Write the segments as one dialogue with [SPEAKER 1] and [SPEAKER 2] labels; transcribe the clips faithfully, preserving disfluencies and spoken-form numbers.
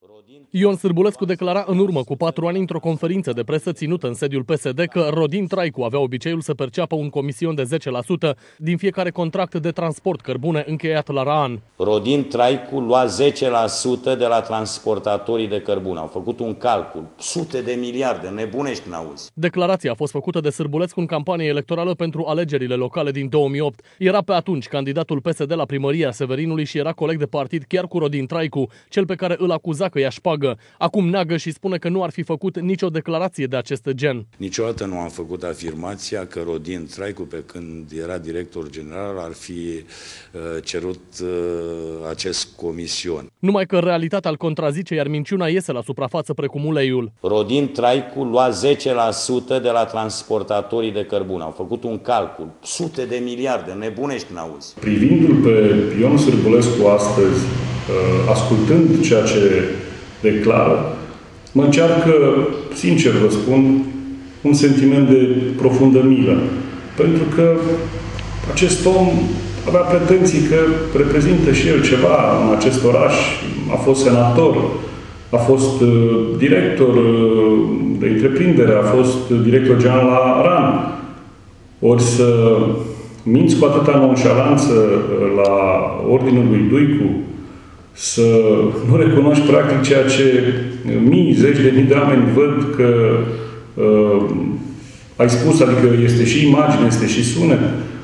[SPEAKER 1] Ion Sârbulescu declara în urmă cu patru ani într-o conferință de presă ținută în sediul P S D că Rodin Traicu avea obiceiul să perceapă un comision de zece la sută din fiecare contract de transport cărbune încheiat la Rahan.
[SPEAKER 2] Rodin Traicu lua zece la sută de la transportatorii de cărbune. Au făcut un calcul. Sute de miliarde. Nebunești când auzi.
[SPEAKER 1] Declarația a fost făcută de Sârbulescu în campanie electorală pentru alegerile locale din două mii opt. Era pe atunci candidatul P S D la primăria Severinului și era coleg de partid chiar cu Rodin Traicu, cel pe care îl acuza că ia șpagă. Acum neagă și spune că nu ar fi făcut nicio declarație de acest gen.
[SPEAKER 3] Niciodată nu am făcut afirmația că Rodin Traicu, pe când era director general, ar fi uh, cerut uh, acest comision.
[SPEAKER 1] Numai că realitatea îl contrazice, iar minciuna iese la suprafață precum uleiul.
[SPEAKER 2] Rodin Traicu lua zece la sută de la transportatorii de cărbune. Au făcut un calcul. Sute de miliarde. Nebunești când auzi.
[SPEAKER 4] Privindu-l pe Ion Sârbulescu astăzi, uh, ascultând ceea ce declară, mă încearcă, sincer vă spun, un sentiment de profundă milă. Pentru că acest om avea pretenții că reprezintă și el ceva în acest oraș. A fost senator, a fost uh, director uh, de întreprindere, a fost director general la RAN. Ori să minți cu atâta nonșalanță la ordinul lui Duicu, să nu recunoști practic ceea ce mii, zeci de mii de oameni văd că uh, ai spus, adică este și imagine, este și sunet.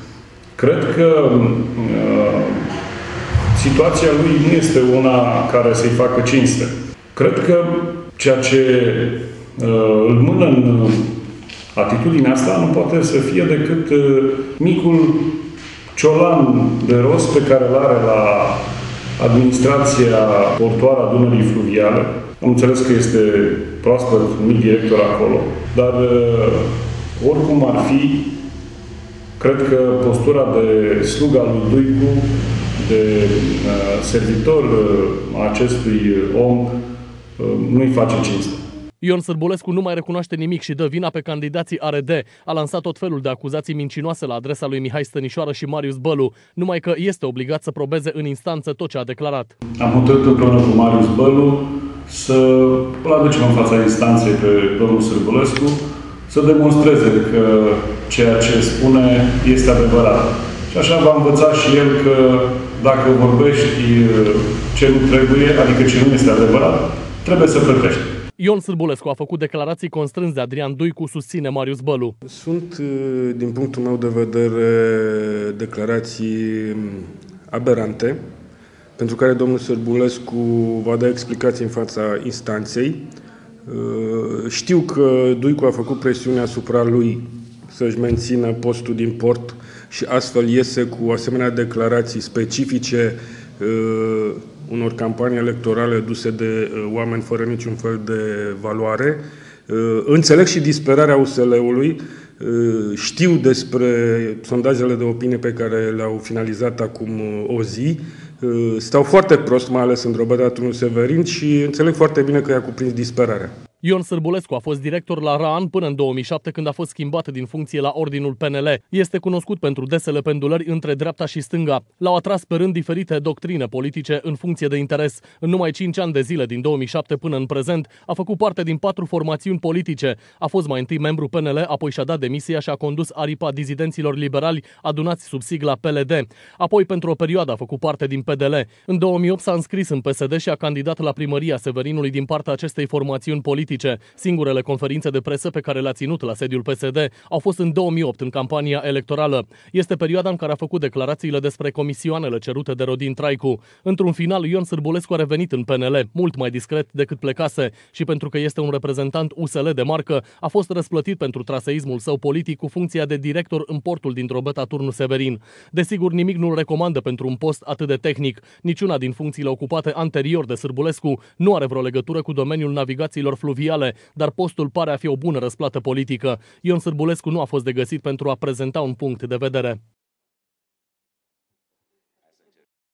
[SPEAKER 4] Cred că uh, situația lui nu este una care să-i facă cinste. Cred că ceea ce uh, îl mână în atitudinea asta nu poate să fie decât uh, micul ciolan de rost pe care îl are la administrația portoară a Dunării Fluviale. Am înțeles că este proaspăt mic director acolo, dar oricum ar fi, cred că postura de slug al lui Duicu, de servitor a acestui om, nu-i face cinste.
[SPEAKER 1] Ion Sârbulescu nu mai recunoaște nimic și dă vina pe candidații R D. A lansat tot felul de acuzații mincinoase la adresa lui Mihai Stănișoară și Marius Bălu, numai că este obligat să probeze în instanță tot ce a declarat.
[SPEAKER 4] Am hotărât împreună cu Marius Bălu să îl aducem în fața instanței pe domnul Sârbulescu, să demonstreze că ceea ce spune este adevărat. Și așa va învăța și el că dacă vorbești ce nu trebuie, adică ce nu este adevărat, trebuie să plătești.
[SPEAKER 1] Ion Sârbulescu a făcut declarații constrânse de Adrian Duicu, susține Marius Bălu.
[SPEAKER 5] Sunt, din punctul meu de vedere, declarații aberante, pentru care domnul Sârbulescu va da explicații în fața instanței. Știu că Duicu a făcut presiune asupra lui să-și mențină postul din port și astfel iese cu asemenea declarații specifice unor campanii electorale duse de oameni fără niciun fel de valoare. Înțeleg și disperarea U S L-ului. Știu despre sondajele de opinie pe care le-au finalizat acum o zi. Stau foarte prost, mai ales în Drobeta Turnu Severin, și înțeleg foarte bine că i-a cuprins disperarea.
[SPEAKER 1] Ion Sârbulescu a fost director la Rahan până în două mii șapte, când a fost schimbat din funcție la ordinul P N L. Este cunoscut pentru desele pendulări între dreapta și stânga. L-au atras pe rând diferite doctrine politice în funcție de interes. În numai cinci ani de zile, din două mii șapte până în prezent, a făcut parte din patru formațiuni politice. A fost mai întâi membru P N L, apoi și-a dat demisia și a condus aripa dizidenților liberali adunați sub sigla P L D. Apoi, pentru o perioadă, a făcut parte din P D L. În două mii opt s-a înscris în P S D și a candidat la primăria Severinului din partea acestei formațiuni politice. Singurele conferințe de presă pe care le-a ținut la sediul P S D au fost în două mii opt, în campania electorală. Este perioada în care a făcut declarațiile despre comisioanele cerute de Rodin Traicu. Într-un final, Ion Sârbulescu a revenit în P N L, mult mai discret decât plecase, și pentru că este un reprezentant U S L de marcă, a fost răsplătit pentru traseismul său politic cu funcția de director în portul din Drobeta Turnu Severin. Desigur, nimic nu-l recomandă pentru un post atât de tehnic. Niciuna din funcțiile ocupate anterior de Sârbulescu nu are vreo legătură cu domeniul navigațiilor fluviale, dar postul pare a fi o bună răsplată politică. Ion Sârbulescu nu a fost de găsit pentru a prezenta un punct de vedere.